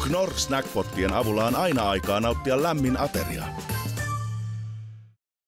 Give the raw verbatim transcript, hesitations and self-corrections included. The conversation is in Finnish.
Knorr Snackpottien avulla on aina aikaa nauttia lämmin ateria.